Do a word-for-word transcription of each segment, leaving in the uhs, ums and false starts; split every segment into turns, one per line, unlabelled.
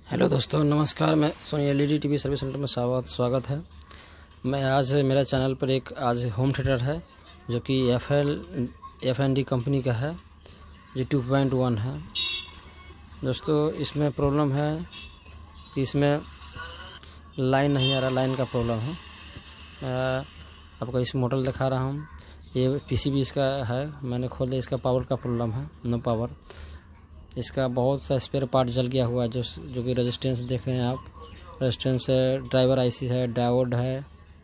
Hello दोस्तों, नमस्कार। मैं Sony LED TV service centre में स्वागत स्वागत है। मैं आज मेरा चैनल पर एक आज होम थिएटर है जो कि F L F N D company का है, जो टू पॉइंट वन है। दोस्तों, इसमें प्रॉब्लम है कि इसमें लाइन नहीं आ रहा, लाइन का प्रॉब्लम है। मैं आपको इस मॉडल दिखा रहा हूँ। ये पीसीबी इसका है, मैंने खोल दिया। इसका पावर का प्रॉब्लम है, नो पावर। इसका बहुत सा स्पेयर पार्ट जल गया हुआ है, जो जो कि रेजिस्टेंस देख रहे हैं आप। रेजिस्टेंस है, ड्राइवर आईसी है, डायोड है,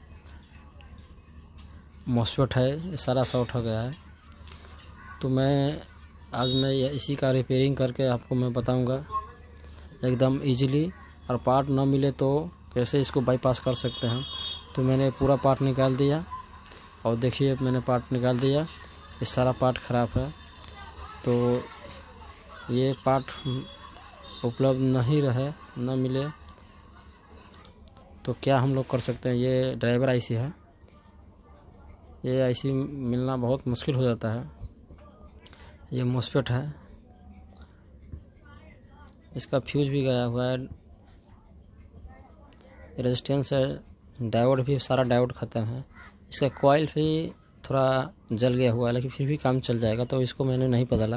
मॉसफेट है, ये सारा शॉर्ट हो गया है। तो मैं आज मैं इसी का रिपेयरिंग करके आपको मैं बताऊंगा एकदम इजीली। और पार्ट ना मिले तो कैसे इसको बाईपास कर सकते हैं। तो मैंने पूरा पार्ट निकाल दिया और देखिए मैंने पार्ट निकाल दिया। ये सारा पार्ट ख़राब है। तो ये पार्ट उपलब्ध नहीं रहे, ना मिले तो क्या हम लोग कर सकते हैं। ये ड्राइवर आईसी है, ये आईसी मिलना बहुत मुश्किल हो जाता है। ये मॉसफेट है, इसका फ्यूज भी गया हुआ है। रेजिस्टेंस है, डायोड भी सारा डायोड ख़त्म है। इसका कॉइल भी थोड़ा जल गया हुआ है, लेकिन फिर भी काम चल जाएगा। तो इसको मैंने नहीं बदला।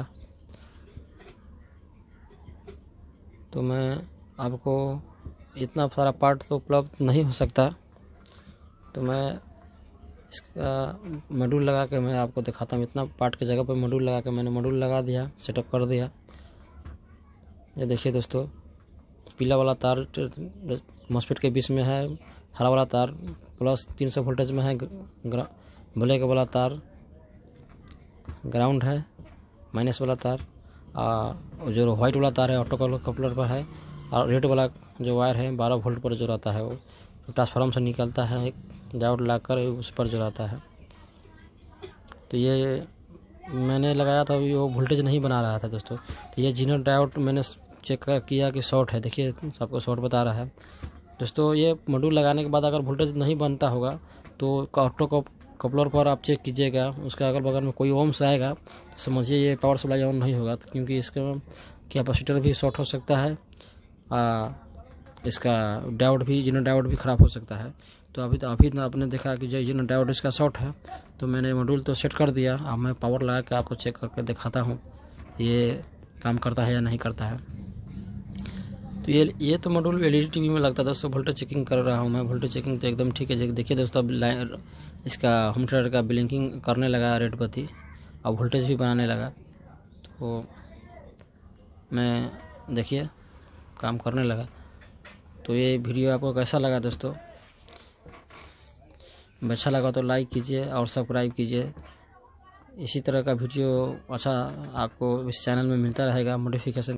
तो मैं आपको इतना सारा पार्ट तो उपलब्ध नहीं हो सकता, तो मैं इसका मॉड्यूल लगा के मैं आपको दिखाता हूँ। इतना पार्ट की जगह पर मॉड्यूल लगा के मैंने मॉड्यूल लगा दिया, सेटअप कर दिया। ये देखिए दोस्तों, पीला वाला तार मॉसफेट के बीच में है, हरा वाला तार प्लस तीन सौ वोल्टेज में है, ब्लैक वाला तार ग्राउंड है, माइनस वाला तार और जो वाइट वाला तार है ऑटो कपलर पर है, और रेड वाला जो वायर है बारह वोल्ट पर जो रहता है, वो ट्रांसफार्मर से निकलता है, एक डायोड लाकर उस पर जो रहता है। तो ये मैंने लगाया था, अभी वो वोल्टेज नहीं बना रहा था दोस्तों। तो ये जीनर डायोड मैंने चेक कर किया कि शॉर्ट है। देखिए सबको शॉर्ट बता रहा है दोस्तों। ये मॉड्यूल लगाने के बाद अगर वोल्टेज नहीं बनता होगा तो ऑटो कपलर पर आप चेक कीजिएगा, उसका अगल बगल में कोई ओम्स आएगा तो समझिए ये पावर सप्लाई ऑन नहीं होगा, क्योंकि इसका कैपेसिटर भी शॉर्ट हो सकता है, आ, इसका डायोड भी जीनर डायोड भी ख़राब हो सकता है। तो अभी तो अभी आपने देखा कि जो जीनर डायोड इसका शॉर्ट है, तो मैंने मॉड्यूल तो सेट कर दिया। अब मैं पावर लगा के आपको चेक करके दिखाता हूँ ये काम करता है या नहीं करता है। तो ये ये तो मॉड्यूल एलईडी टीवी में लगता है दोस्तों। वोल्टेज चेकिंग कर रहा हूँ मैं, वोल्टेज चेकिंग तो एकदम ठीक है। देखिए दोस्तों, अब लाइन इसका होम थिएटर का ब्लिंकिंग करने लगा रेड बत्ती, और वोल्टेज भी बनाने लगा। तो मैं देखिए काम करने लगा। तो ये वीडियो आपको कैसा लगा दोस्तों? अच्छा लगा तो लाइक कीजिए और सब्सक्राइब कीजिए। इसी तरह का वीडियो अच्छा आपको इस चैनल में मिलता रहेगा, मॉडिफिकेशन